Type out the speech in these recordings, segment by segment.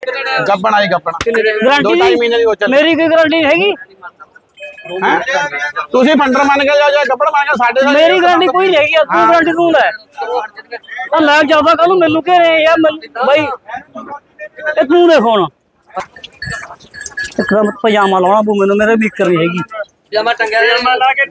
ਗੱਬਣ ਆਈ ਗੱਬਣ गारंटी 2-2.5 महीने की हो चल मेरी कोई गारंटी हैगी ਤੁਸੀਂ फंडर मान के जाओ या ਗੱਬਣ मान के साढ़े मेरी गारंटी कोई नहीं हैगी तू गारंटी तू ले मैं जादा कल मैनू कह रहे यार भाई तू देखो ना पजामा लाना पू मैनू मेरे बीकर नहीं हैगी पजामा टंगा ला के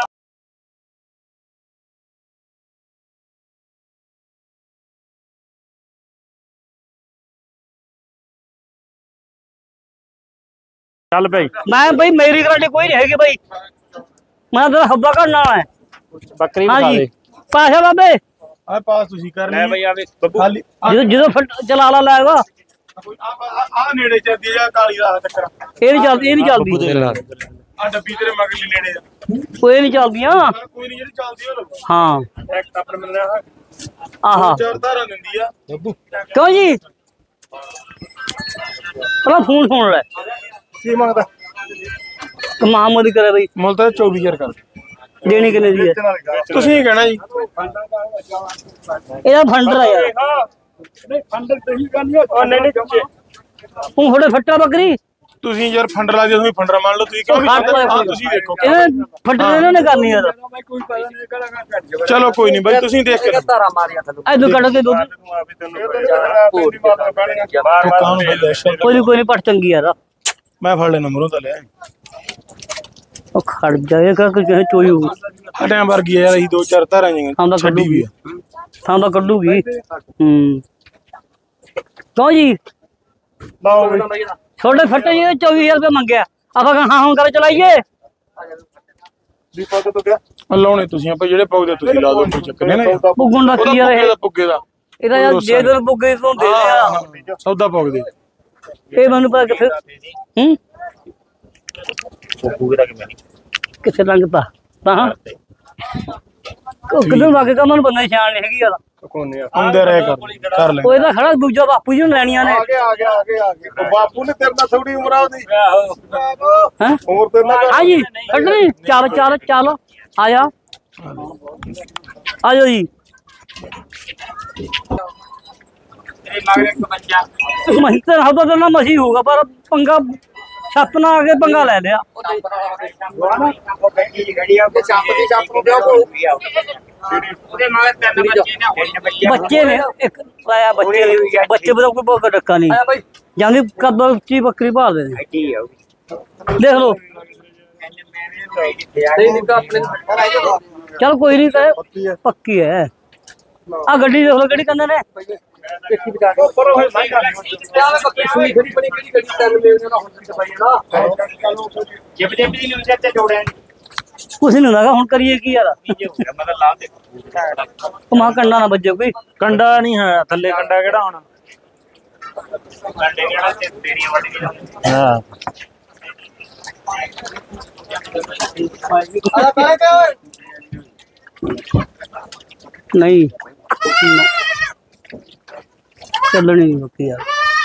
चल भाई मैं भाई मेरी गारंटी कोई नहीं हैगी भाई मैं तो हब्बा करना है बकरी हाँ बता जी दे पास है बाबे ਆ ਪਾਸ ਤੁਸੀਂ ਕਰ ले भाई आवे बब्बू ਖਾਲੀ जो चला ला लाएगा ਆ ਨੇੜੇ ਚੱਲਦੀ ਆ ਕਾਲੀ ਦਾ ਚੱਕਰ ये नहीं चलती ਆ ਡੱਬੀ ਤੇਰੇ ਮਗਲੀ ਲੈਣੇ कोई नहीं चलदियां ਕੋਈ ਨਹੀਂ ਜਿਹੜੀ ਚੱਲਦੀ ਉਹ हाँ ਇੱਕ ਆਪਣੇ ਮਿਲਣਾ आहा ਚਾਰ ਧਾਰਾਂ ਦਿੰਦੀ ਆ ਬੱਬੂ क्यों जी फोन सुन ले ਕੀ ਮੰਗਦਾ कमाल मोदी करे भाई ਮੁੱਲ ਤਾਂ 24000 ਕਰ देनी कितने दी है ਤੁਸੀਂ ਹੀ ਕਹਿਣਾ ਜੀ ਇਹਦਾ ਫੰਡਰ ਆ ਯਾਰ ਨਹੀਂ ਫੰਡਰ ਤੁਸੀਂ ਕਰਨੀ ਆ ਨਹੀਂ ਤੂੰ ਥੋੜੇ ਫੱਟਾ ਬੱਕਰੀ ਤੁਸੀਂ ਯਾਰ ਫੰਡਰ ਲਾ ਦਿਓ ਤੁਸੀਂ ਫੰਡਰ ਮੰਨ ਲਓ ਤੁਸੀਂ ਕਿਉਂ ਤੁਸੀਂ ਦੇਖੋ ਇਹ ਫੱਟੇ ਇਹਨਾਂ ਨੇ ਕਰਨੀ ਯਾਰ ਚਲੋ ਕੋਈ ਨਹੀਂ ਬਾਈ ਤੁਸੀਂ ਦੇਖ ਕੇ ਧਾਰਾ ਮਾਰੀਆਂ ਥੱਲੇ ਐ ਕੱਢ ਕੇ ਦੁੱਧ ਕੋਈ ਨਹੀਂ ਪੱਟ ਚੰਗੀ ਯਾਰ ਮੈਂ ਫੜ ਲੈਣਾ ਮਰੋਂ ਤਾਂ ਲਿਆ ਉਹ ਖੜ ਜਾਏ ਕਿ ਚੋਈ ਹੋਊ ਹਟਿਆਂ ਵਰਗੀ ਯਾਰ ਅਸੀਂ 2-4 ਧਾਰਾਂ ਜਿਹੀਆਂ ਥਾਂ ਦਾ ਕੱਢੂਗੀ ਥਾਂ ਦਾ ਕੱਢੂਗੀ ਕਿਉਂ ਜੀ ਲਾਓ ਛੋਟੇ ਫੱਟੇ ਜੀ 24000 ਰੁਪਏ ਮੰਗਿਆ ਆਪਾਂ ਕਹਾਂ ਹਾਂ ਕਰ ਚਲਾਈਏ ਦੀਪਾ ਤੋਂ ਕਿਹਾ ਲਾਉਣੇ ਤੁਸੀਂ ਆਪਾਂ ਜਿਹੜੇ ਪਾਉਦੇ ਤੁਸੀਂ ਲਾ ਦਿਓ ਕੋਈ ਚੱਕਰ ਨਹੀਂ ਪੁੱਗਣ ਦਾ ਕੀ ਯਾਰ ਇਹ ਪੁੱਗੇ ਦਾ ਇਹਦਾ ਯਾਰ ਜੇ ਦਰ ਪੁੱਗੇ ਤੋਂ ਦੇ ਆ ਸੌਦਾ ਪੁੱਗਦੇ ਇਹ ਮੈਨੂੰ ਪਤਾ ਕਿੱਥੇ किसे रंग ता किधर वाके का मन बंदा शान नहीं हैगी यार आंदे रहे कर ले कोई दा खड़ा दूजा बापू जी ने लेनियां ने आगे बापू ने तेरे नाल थोड़ी उम्र आउदी हैं उम्र तेरे नाल हां जी कटनी चल आया आजो जी महंतर हवा तो ना मसी होगा पर पंगा छप ना आके पंगा ले लिया बच्चे ने एक आया बच्चे बच्चे कोई बहुत डक्का नहीं जानी कब ची बकरी भाल दे देख लो चल कोई नहीं कहे पक्की है आ गड्डी देख लो गड्डी कहंदे ने कुछ नहीं होगा हुन करिए की यार मां कंडा ना बजे कोई कंडा नहीं है थल्ले कंडा केड़ा होना हां नहीं चलनी होती यार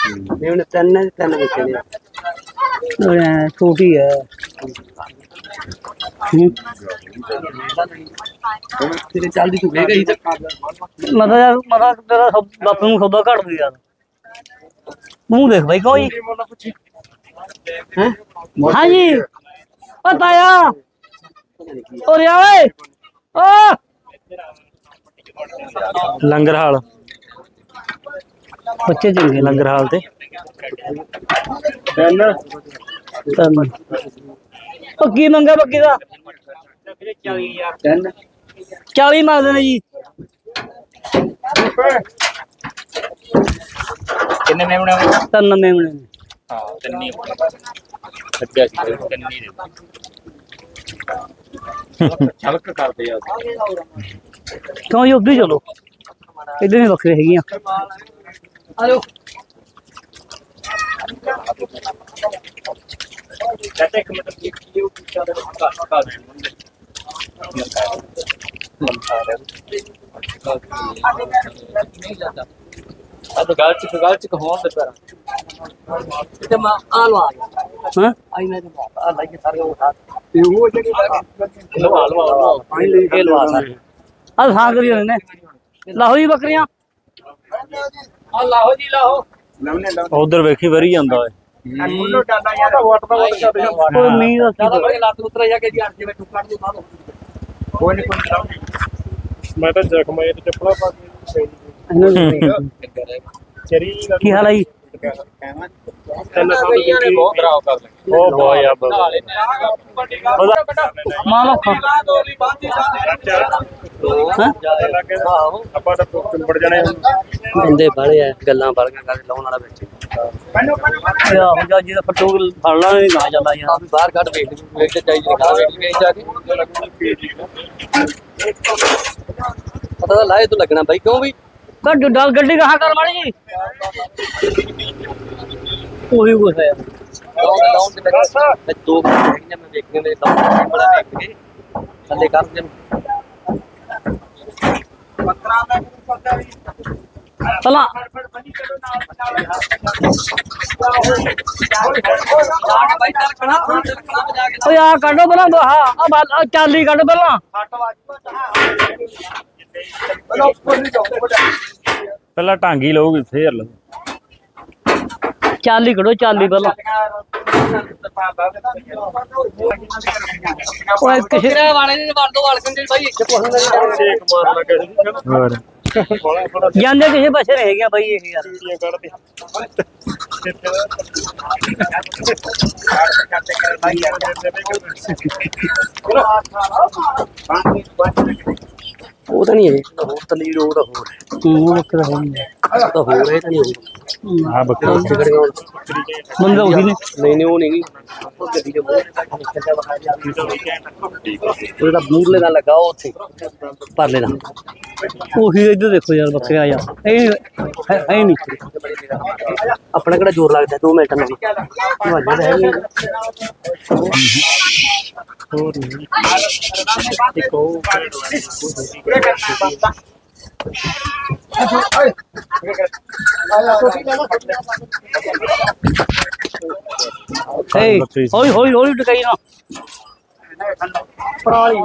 छोटी है मतलब तेरा बापू नूं सौदा घट दी यार मुंह देख भाई कोई हाँ जी ताया और ओ लंगर हाल बच्चे चंगे लंगर हाल ते पक्की मंगा पक्की का 40 मांगते ने जी किन्ने मेमने 3 मेमने हां तन्नी सद्या सी तन्नी दे छलक कर दे यार क्यों ये उधर चलो इधर ही बकरे हैगियां आयो कहते कि मतलब ये का अब गाल चिक होन दे पर ते मा आलो आ हां आई मैं आ लाइए सारे उठा वो जगह हलवा पानी ले के लवा सारे आ हां करियो ने लाहो जी बकरियां आ लाहो जी लाहो ਉਧਰ ਵੇਖੀ ਵਰੀ ਜਾਂਦਾ ਓਏ ਕੋਈ ਮੀਂਹ ਦਾ ਮੈਂ ਤਾਂ ਜ਼ਖਮ ਇਹ ਚੱਪਲਾ ਪਾ ਕੇ ਚਰੀ ਕੀ ਹਾਲ ਹੈ ਜੀ? ਬਹੁਤ ਖਰਾਬ ਕਰ ਲੈ ਉਹ ਬੋਏ ਆ ਮਾਲ ਔਖਾ ਆਪਾਂ ਤਾਂ ਚੁੰਬੜ ਜਾਣੇ ਬੰਦੇ ਬਾਲੇ ਆ ਗੱਲਾਂ ਬਾਲੀਆਂ ਕਰ ਲਾਉਣ ਵਾਲਾ ਵਿੱਚ ਆਹੋ ਜਾ ਜਿਹਦਾ ਫੱਟੂ ਫੜ ਲਾ ਨਹੀਂ ਨਾ ਜਾਂਦਾ ਯਾਰ ਬਾਹਰ ਕੱਢ ਵੇਖ ਕੇ ਚਾਹੀਦੀ ਨਿਕਾਲ ਵੇਖ ਜਾ ਕੇ ਪਤਾ ਤਾਂ ਲਾਏ ਤੂੰ ਲੱਗਣਾ ਬਾਈ ਕਿਉਂ ਵੀ ਕੱਢ ਡਾਲ ਗੱਡੀ ਕਹਾਂ ਕਰ ਮਾੜੀ ਜੀ ਉਹੀ ਕੁਛ ਹੈ ਲਾਉਣ ਦੇ ਵਿੱਚ ਦੋ ਹੈਗੀਆਂ ਮੈਂ ਵੇਖੀਆਂ ਮੇਰੇ ਲਾਉਣ ਬੜਾ ਵੇਖ ਕੇ ਥੱਲੇ ਕਰ ਦੇ ਚਲਾ ਓਏ ਆ ਕੱਢੋ ਪਹਿਲਾਂ ਆ ਚਾਲੀ ਕੱਢ ਪਹਿਲਾਂ ਪਹਿਲਾਂ ਢਾਂਗੀ ਲਊਗੀ ਫੇਰ ਲਊ ਚਾਲੀ ਕੱਢੋ ਚਾਲੀ ਪਹਿਲਾਂ ਓਏ ਕਿਸੇ ਵਾਲੇ ਨੇ ਵੜ ਦੋ ਵਲਕਣ ਦੇ ਬਾਈ ਇੱਥੇ ਪੁੱਛਣ ਛੇਕ ਮਾਰ ਲੱਗਾ ਸੀ ਹੋਰ ਜਾਂਦੇ ਕਿਸੇ ਪਾਸੇ ਰਹਿ ਗਿਆ ਬਾਈ ਇਹ ਯਾਰ ਛੁੱਟੀਆਂ ਕੱਢਦੇ ਉਹ ਤਾਂ ਨਹੀਂ ਹੈ ਹੋਰ ਤਲੀੜ ਉਹ ਤਾਂ ਹੋਰ ਉਹ ਬੱਕਰਾ ਹੈ ਤਾਂ ਹੋਰ ਹੈ ਤਾਂ ਨਹੀਂ ਆ ਬੱਕਰੀ ਬੰਦਾ ਉਹੀ ਨੇ ਨਹੀਂ ਉਹ ਨਹੀਂ ਗੱਡੀ ਦੇ ਉਹਦਾ ਬੂਰਲੇ ਨਾਲ ਲਗਾ ਉੱਥੇ ਪਰਲੇ ਨਾਲ ਉਹੀ ਇੱਧਰ ਦੇਖੋ ਯਾਰ ਬੱਕਰਾ ਯਾਰ ਇਹ ਹੈ ਨਹੀਂ ਆਪਣਾ ਕਿਹੜਾ ਜ਼ੋਰ ਲੱਗਦਾ 2 ਮਿੰਟ ਨਾਲ ਵਾਜਾ ਹੈ ਨਹੀਂ ਹੋਰ ਨਹੀਂ ਇੱਕ ਉਹ ਹੌਲੀ ਹੌਲੀ ਹੌਲੀ ਟਕਾਈ ਨਾ ਪਰਾਲੀ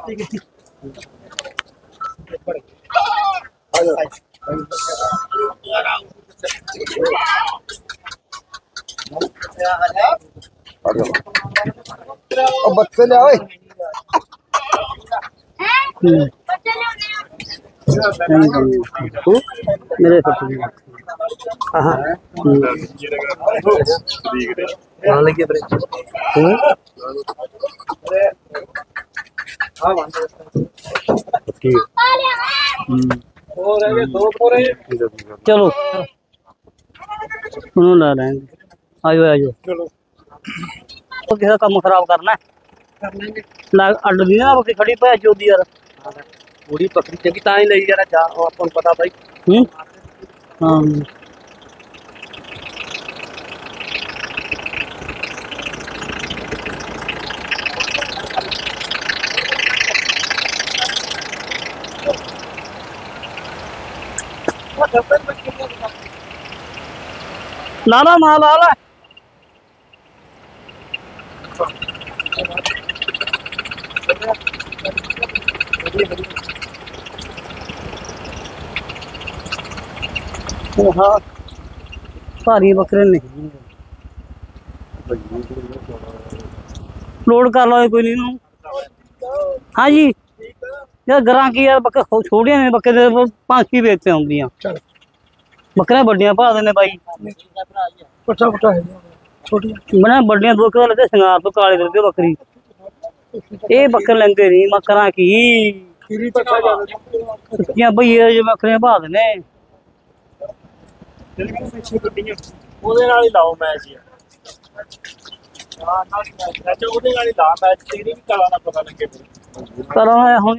ਉਹ ਬੱਚੇ ਲਿਆ ਓਏ ਮੇਰੇ ਫੱਟੂ ਹਾਂ ਨਾਲ ਲੱਗੇ ਬਰੇ ਚਲੋ ਉਹਨੂੰ ਲਾ ਲੈਂਗੇ ਆਜੋ ਆਜੋ ਚਲੋ ਉਹ ਕਿਸੇ ਦਾ ਕੰਮ ਖਰਾਬ ਕਰਨਾ ਲਾ ਅੱਡ ਦੀ ਨਾ ਬੱਕਰੀ ਖੜੀ ਪੈ ਚੋਦੀ ਯਾਰ ਪੂਰੀ ਬੱਕਰੀ ਚੰਗੀ ਤਾਂ ਹੀ ਲਈ ਯਾਰ ਜਾ ਆਪਾਂ ਨੂੰ ਪਤਾ ਬਾਈ ਹਾਂ ला ला माल ला ला हाँ भारी बकरे नहीं लोड कर लो कोई नहीं हाँ जी यार ग्रां की यार बकरे छोड़िया ने बकरे 5 बेचते होंगी बकरियां बड़ियां पा देने भाई पट्टा पट्टा है छोटी बना बड़ियां 2 किलो लगे सिंगार तो काले करके बकरी ये बकरे लेंगे नहीं मकरा की खीरी पट्टा क्या भाई ये जो बकरियां पा देने ਉਹਦੇ ਨਾਲ ਹੀ ਲਾਓ ਮੈਚ ਯਾਰ ਅੱਛਾ ਉਹਦੇ ਨਾਲ ਹੀ ਲਾ ਮੈਚ ਤੇਰੀ ਵੀ ਕਾਲਾ ਨਾ ਪਤਾ ਲੱਗੇ करो हो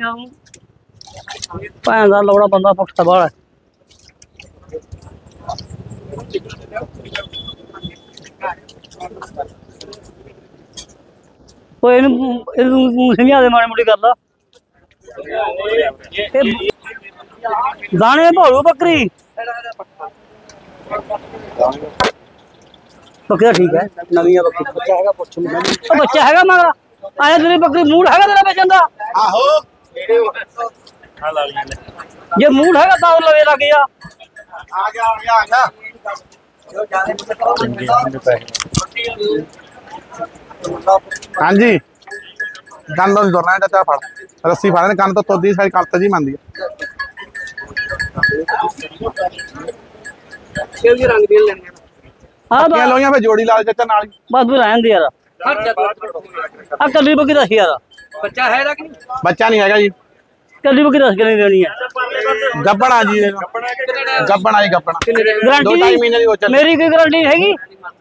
भैन का लौड़ा बंदा पुट्ठा बाला कोई समझा दे माड़ी मुड़ी गल दाने भालू बकरी बकरा ठीक है नवी बकरी बच्चा है मगर आया तेरी बकरी मूड है तेरा बेचन का ਆਹੋ जे मूड है तो लगे लग गया ਆ ਗਿਆ हाँ जी ਕੰਨ ਤੋਂ ਤੁਰਨਾ ਚਾਚਾ ਫੜ ਰੱਸੀ ਫੜਨ ਕੰਨ ਤੋਂ ਤੋਦੀ ਸਾਰੀ ਕੱਤ ਜੀ ਮੰਦੀ ਕਿਹੜੀ ਰੰਗ ਦੀਆਂ ਲੈਣੀਆਂ ਹਾਂ ਕੀ ਲੋਈਆਂ ਫੇ ਜੋੜੀ ਲਾ ਚਾਚਾ ਨਾਲ ਬਸ ਤੂੰ ਰਹਿਣ ਦੇ ਯਾਰ ਆ ਕੱਲੀ ਬੱਕੀ ਦੱਸ ਯਾਰ ਬੱਚਾ ਹੈ ਨਾ ਕਿ ਨਹੀਂ ਬੱਚਾ ਨਹੀਂ ਹੈਗਾ ਜੀ ਕੱਲੀ ਬੱਕੀ ਦੱਸ ਕੇ ਨਹੀਂ ਦੇਣੀ ਹੈ ਗੱਬਣਾ ਜੀ ਗੱਬਣਾ ਜੀ ਗੱਬਣਾ 2-2.5 ਮਹੀਨੇ ਦੀ ਹੋ ਚੱਲ ਮੇਰੀ ਕੋਈ ਗਾਰੰਟੀ ਹੈਗੀ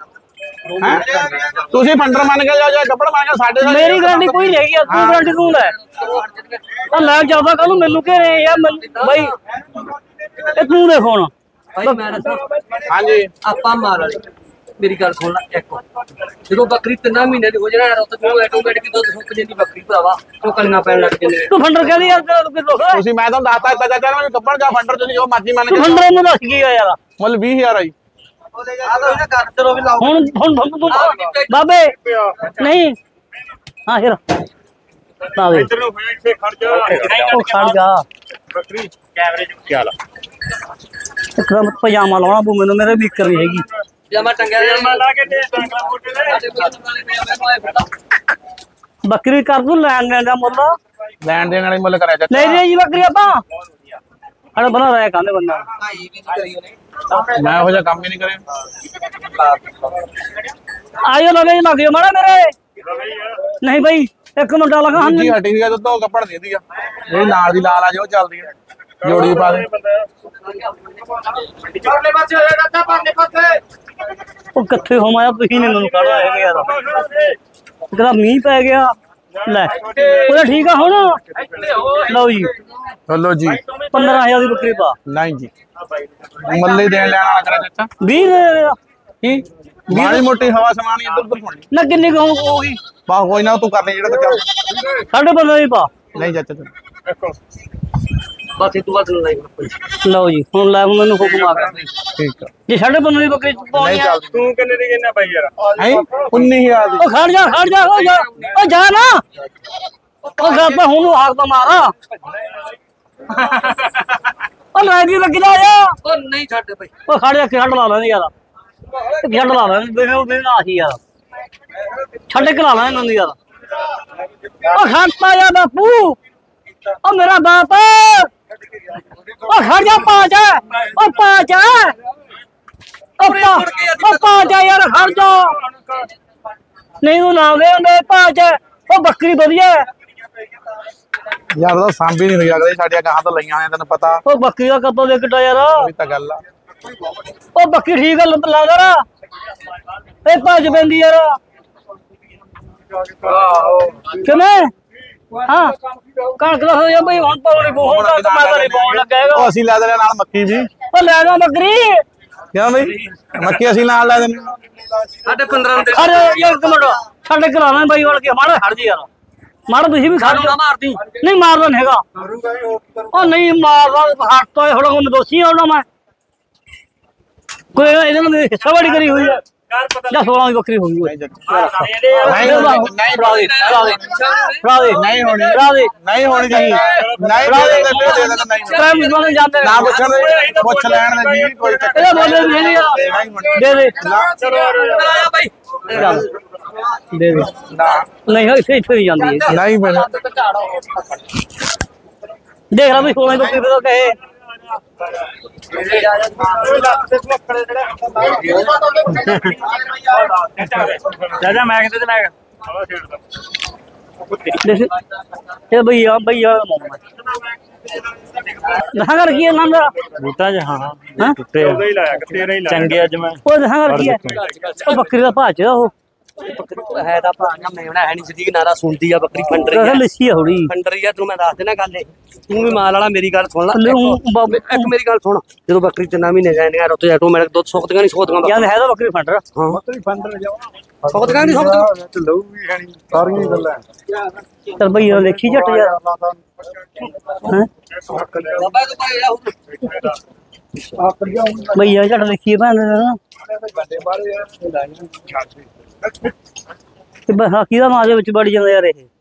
ਤੁਸੀਂ ਫੰਡਰ ਮੰਨ ਕੇ ਜਾਓ ਜਾਂ ਗੱਬੜ ਮੰਨ ਕੇ ਸਾਡੇ ਨਾਲ ਮੇਰੀ ਗਾਰੰਟੀ ਕੋਈ ਨਹੀਂ ਹੈਗੀ ਤੂੰ ਗਾਰੰਟੀ ਤੂੰ ਲੈ ਆ ਮੈਂ ਜਾਵਾ ਕੱਲ ਨੂੰ ਮੈਨੂੰ ਘੇਰੇ ਯਾਰ ਬਾਈ ਇਹ ਤੂੰ ਦੇਖ ਹੁਣ ਭਾਈ ਮੈਂ ਦੱਸਾਂ ਹਾਂਜੀ ਆਪਾਂ ਮਾਰ ਵਾਲੇ ਮੇਰੀ ਗੱਲ ਸੁਣ ਲੈ ਇੱਕ ਜਦੋਂ ਬੱਕਰੀ 3 ਮਹੀਨੇ ਦੀ ਹੋ ਜਾਣਾ ਯਾਰ ਉਹ ਤਾਂ ਆਟੋਮੈਟਿਕ ਦੁੱਧ ਸੁੱਕ ਜਾਂਦੀ ਬੱਕਰੀ ਭਰਾਵਾ ਉਹ ਕਲੀਆਂ ਪੈਣ ਲੱਗ ਜਾਂਦੇ ਤੂੰ ਫੰਡਰ ਕਹਿੰਦੀ ਯਾਰ ਤੇਰਾ ਕੋਈ ਦੁੱਖ ਤੁਸੀਂ ਮੈਂ ਤੁਹਾਨੂੰ ਦੱਸਤਾ ਦਿੱਤਾ ਚਾਚਾ ਮੈਂ ਗੱਬੜ ਜਾਂ ਫੰਡਰ ਤੁਸੀਂ ਜੋ ਮਰਜ਼ੀ ਮੰਨ ਤੂੰ ਕੇ ਫੰਡਰ ਨੂੰ ਦੱਸ ਕੀ ਆ ਯਾਰ ਮੁੱਲ 20000 ਆ ਜੀ ਹੁਣ ਬਾਬੇ ਨਹੀਂ ਹਾਂ ਫਿਰ ਨਾ ਦੇ ਇੱਧਰ ਨੂੰ ਹੋਇਆ ਇੱਥੇ ਖੜ ਜਾ ਉਹ ਖੜ ਜਾ ਬੱਕਰੀ ਕੈਮਰੇ 'ਚ ਕੀ ਹਾਲ ਆ ਇੱਕਦਮ ਪਜਾਮਾ ਲਾਉਣਾ ਪੂ ਮੈਨੂੰ ਮੇਰੇ ਬੀਕਰ ਨਹੀਂ ਹੈਗੀ ਜਮਾ ਟੰਗਿਆ ਮੈਂ ਲਾ ਕੇ ਦੇ ਟਾਂਗਾ ਮੋਟੇ ਦੇ ਬੱਕਰੀ ਕਰ ਦੂੰ ਲੈਣ ਦੇਣ ਦਾ ਮੁੱਲ ਲੈਣ ਦੇਣ ਵਾਲੀ ਮੁੱਲ ਕਰਿਆ ਚਾਚਾ ਨਹੀਂ ਨਹੀਂ ਜੀ ਬੱਕਰੀ ਆਪਾਂ ਅਰੇ ਬਣਾ ਰਿਹਾ ਕਾਂਦੇ ਬੰਦਾ ਮੈਂ ਉਹ ਜਿਹਾ ਕੰਮ ਹੀ ਨਹੀਂ ਕਰਿਆ ਆਇਓ ਲਗੇ ਲੱਗ ਜਾਓ ਮਾੜਾ ਮੇਰੇ ਨਹੀਂ ਭਾਈ ਇੱਕ ਮੁੰਡਾ ਲਗਾ ਹਾਂ ਜੀ ਹਟੀ ਦੀ ਦੁੱਧ ਗੱਬੜ ਦੇ ਦੀ ਆ ਜਿਹੜੀ ਨਾਲ ਦੀ ਲਾਲ ਆ ਜੋ ਚੱਲਦੀ ਆ ਜੋੜੀ ਪਾ ਦੇ ਚੌਲੇ ਪਾਸੇ ਹੋ ਜਾਏਗਾ ਤਾਂ ਪਾਣੇ ਪਾਸੇ ਉਹ ਕਿੱਥੇ ਹੋਮਾਇਆ ਤੁਸੀਂ ਨੇ ਮੈਨੂੰ ਕੱਢਿਆ ਹੈਗਾ ਯਾਰ ਕਿਹੜਾ ਮੀਂਹ ਪੈ ਗਿਆ ਲੈ ਉਹਦਾ ਠੀਕ ਆ ਹੁਣ ਲਓ ਜੀ ਚਲੋ ਜੀ 15000 ਦੀ ਬੱਕਰੀ ਪਾ ਨਹੀਂ ਜੀ ਮੱਲੇ ਦੇਣ ਲੈਣ ਵਾਲਾ ਕਰਿਆ ਚਾਚਾ 20 ਦੇ ਦੇਗਾ ਕੀ ਮਾੜੀ ਮੋਟੀ ਹਵਾ ਸਮਾਨ ਇੱਧਰ ਉੱਧਰ ਹੋਣੀ ਨਾ ਕਿੰਨੀ ਕੁ ਹੋਊਗੀ ਬਾ ਕੋਈ ਨਾ ਤੂੰ ਕਰ ਲੈ ਜਿਹੜਾ ਤੂੰ ਚੱਲ ਸਾਡੇ ਬੰਦੇ ਦੀ ਪਾ ਨਹੀਂ ਚਾਚਾ ਚੱਲ ਬਸ ਇਹ ਤੋਂ ਬਾਅਦ ਨਹੀਂ ਲਓ ਜੀ ਹੁਣ ਲੈ ਮੈਨੂੰ ਹੁਕਮ ਆ ਗਿਆ ਠੀਕ ਆ ਜੇ ਸਾਡੇ ਬੰਦੇ ਦੀ ਬੱਕਰੀ ਪਾਉਣੀ ਨਹੀਂ ਆ ਚੱਲਦੀ ਤੂੰ ਕਿੰਨੇ ਦੀ ਕਹਿੰਦਾ ਬਾਈ ਯਾਰ ਹੈ 19000 ਦੀ ਉਹ ਖੜ ਜਾ ਉਹ ਜਾ ਨਾ ਉਹ ਗੱਪਾ ਹੁਣ ਹਾਕ ਤਾਂ ਮਾਰਾ ਉਹ ਲੈ ਦੀ ਲੱਗ ਜਾ ਉਹ ਨਹੀਂ ਛੱਡ ਭਾਈ ਉਹ ਖੜ ਜਾ ਖੜ ਲਾ ਲੈਣ ਯਾਰ ਖੜ ਲਾ ਲੈਣ ਬੇ ਉਹ ਦਿਨ ਆਹੀ ਯਾਰ ਛੱਡ ਕੇ ਲਾ ਲੈਣ ਇਹਨਾਂ ਨੂੰ ਯਾਰ ਉਹ ਖੜਤਾ ਯਾ ਬਾਪੂ ਉਹ ਮੇਰਾ ਬਾਪ ਉਹ ਖੜ ਜਾ ਪਾਜ ਉਹ ਪਾਜ ਉਹ ਪਾਜ ਯਾਰ ਖੜ ਜਾ ਨਹੀਂ ਉਹ ਨਾ ਦੇ ਉਹਨੇ ਪਾਜ ਉਹ ਬੱਕਰੀ ਵਧੀਆ ਯਾਰ ਉਹਦਾ ਸਾਂਭੀ ਨਹੀਂ ਹੋਈ ਅਗਲੇ ਸਾਡੀਆਂ ਗਾਹਾਂ ਤੋਂ ਲਈਆਂ ਹੋਈਆਂ ਤੈਨੂੰ ਪਤਾ ਉਹ ਬੱਕਰੀ ਦਾ ਕੱਪਾ ਦੇ ਕਿੱਡਾ ਯਾਰ ਉਹੀ ਤਾਂ ਗੱਲ ਆ ਉਹ ਬੱਕਰੀ ਠੀਕ ਆ ਲਾ ਯਾਰ ਇਹ ਭੱਜ ਪੈਂਦੀ ਯਾਰ ਕਿਵੇਂ ਹਾਂ ਕਣਕ ਦਾ ਹੋ ਜਾ ਬਈ ਹੁਣ ਪਾਉਣੀ ਬਹੁਤ ਤਾਂ ਮੈਂ ਤਾਂ ਨਹੀਂ ਪਾਉਣ ਲੱਗਾ ਹੈਗਾ ਉਹ ਅਸੀਂ ਲੈ ਦੇਣਾ ਨਾਲ ਮੱਕੀ ਵੀ ਉਹ ਲੈ ਜਾ ਬੱਕਰੀ ਕਿਉਂ ਬਈ ਮੱਕੀ ਅਸੀਂ ਨਾਲ ਲੈ ਦੇਣੀ ਸਾਡੇ 15 ਨੂੰ ਦੇ ਅਰੇ ਯਾਰ ਇੱਕ ਮਿੰਟ ਸਾਡੇ ਘਰਾਂ ਬਾਈ ਵੜ ਕੇ ਮਾੜਾ ਹਟ ਜੀ ਯਾਰ ਮਾੜਾ ਤੁਸੀਂ ਵੀ ਖਾ ਨਾ ਮਾਰਦੀ ਨਹੀਂ ਮਾਰਦਾ ਨਹੀਂ ਹੈਗਾ ਉਹ ਨਹੀਂ ਮਾਰਦਾ ਹੱਟ ਤੋਂ ਥੋੜਾ ਕੋਈ ਦੋਸ਼ੀ ਆਉਣਾ ਮੈਂ ਕੋਈ ਇਹਦੇ ਨਾਲ ਹਿੱਸਾ ਵਾੜੀ ਕਰੀ ਹੋਈ ਹੈ ਕਰ ਪਤਾ ਜਾਂ 16 ਦੀ ਬੱਕਰੀ ਹੋ ਗਈ ਨਹੀਂ ਹੋਣੀ ਨਹੀਂ ਹੋਣੀ ਚਾਹੀਦੀ ਨਹੀਂ ਦੇ ਦੇਣਾ ਨਹੀਂ ਨਾ ਪੁੱਛਣ ਦੇ ਪੁੱਛ ਲੈਣ ਦੇ ਜੀ ਕੋਈ ਚੱਕਰ ਇਹ ਬੋਲੇ ਨਹੀਂ ਦੇ ਦੇ ਆਇਆ ਭਾਈ ਦੇ ਦੇ ਨਹੀਂ ਇੱਥੇ ਹੀ ਜਾਂਦੀ ਹੈ ਨਹੀਂ ਬਣੇ ਦੇਖ ਲਾ ਵੀ 16 ਦੀ ਬੱਕਰੀ ਬਦਲ ਕਹੇ ਜਾ ਮੈਂ ਕਿਤੇ ਤੇ ਮੈਂ ਦੇਖ ਇਹ ਭਈਆ ਨਾ ਕਰ ਕੀ ਨੰਦ ਬੂਟਾ ਜ ਹਾਂ ਹਾਂ ਟੁੱਟੇ ਹੀ ਲਾਇਆ ਕਿ ਤੇਰਾ ਹੀ ਲਾਇਆ ਚੰਗੇ ਅੱਜ ਮੈਂ ਉਹ ਨਾ ਕਰ ਕੀ ਉਹ ਬੱਕਰੀ ਦਾ ਭਾਜ ਉਹ ਹੈ ਤਾਂ ਭਾਣਾ ਮੇਵਣਾ ਹੈ ਨਹੀਂ ਸਿੱਧੀ ਕਿਨਾਰਾ ਸੁਣਦੀ ਆ ਬੱਕਰੀ ਫੰਡਰੀ ਕਹ ਲੱਸੀ ਹੋੜੀ ਫੰਡਰੀ ਆ ਤੈਨੂੰ ਮੈਂ ਦੱਸ ਦੇਣਾ ਗੱਲ ਇਹ ਤੂੰ ਵੀ ਮਾਲ ਵਾਲਾ ਮੇਰੀ ਗੱਲ ਸੁਣ ਲੈ ਇੱਕ ਮੇਰੀ ਗੱਲ ਸੁਣ ਜਦੋਂ ਬੱਕਰੀ 3 ਮਹੀਨੇ ਜਾਂਦੀਆਂ ਉੱਤੇ ਆਟੋਮੈਟਿਕ ਦੁੱਧ ਸੁੱਕਦੀਆਂ ਨਹੀਂ ਸੁੱਕਦੀਆਂ ਯਾਰ ਹੈ ਤਾਂ ਬੱਕਰੀ ਫੰਡਰ ਹਾਂ ਬੱਕਰੀ ਫੰਡ ਲੈ ਜਾਓ ਸੁੱਕਦੀਆਂ ਨਹੀਂ ਸੁੱਕਦੀਆਂ ਤੇ ਲਊ ਵੀ ਹੈ ਨਹੀਂ ਸਾਰੀਆਂ ਗੱਲਾਂ ਚਲ ਭਈਆ ਦੇਖੀ ਝੱਟ ਯਾਰ ਹੈ ਬਾਬਾ ਤੋਂ ਪਾਇਆ ਭਈਆ ਝੱਟ ਦੇਖੀ ਭੈਣ ਨਾ ਤੇ ਬਸ ਹਾਕੀ ਦਾ ਮਾਂ ਦੇ ਵਿੱਚ ਵੜ ਜਾਂਦਾ ਯਾਰ ਇਹ